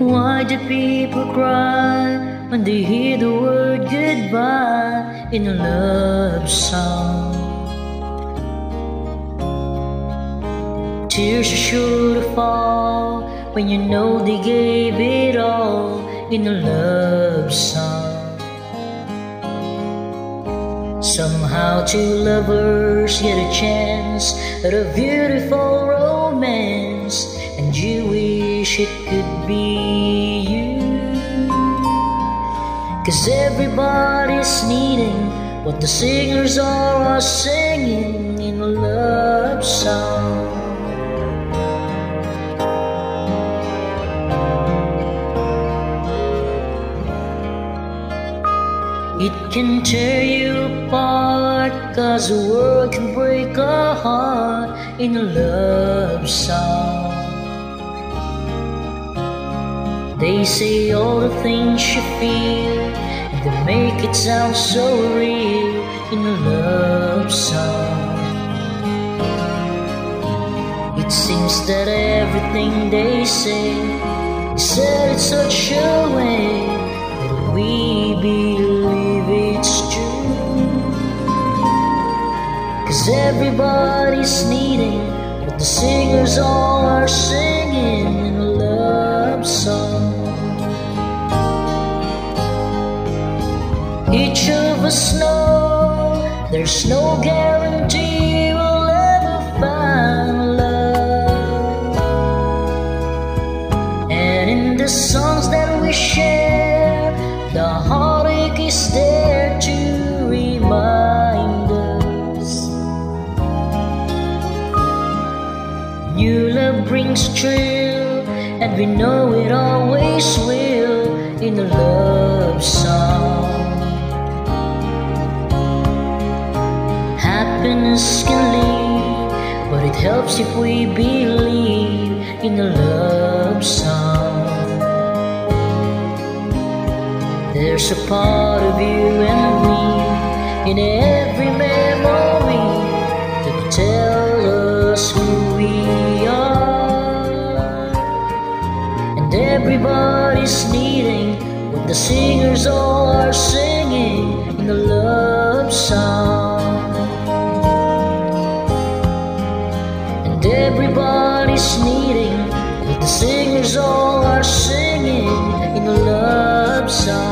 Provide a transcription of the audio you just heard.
Why do people cry when they hear the word goodbye in a love song? Tears are sure to fall when you know they gave it all in a love song. Somehow two lovers get a chance at a beautiful romance, and you wish it could be you. 'Cause everybody's needing what the singers are singing in a love song. It can tear you apart, 'cause the world can break a heart in a love song. They say all the things you feel, and they make it sound so real in a love song. It seems that everything they say is said in such a way that we believe it's true. 'Cause everybody's needing what the singers all are singing in a love song. Each of us know there's no guarantee we'll ever find love. And in the songs that we share, the heartache is there to remind us. New love brings a thrill, and we know it always will in a love song. Happiness can leave, but it helps if we believe in a love song. There's a part of you and me in every memory that tell us who we are. And everybody's needing what the singers all are singing in a love song. Everybody's needing what the singers all are singing in a love song.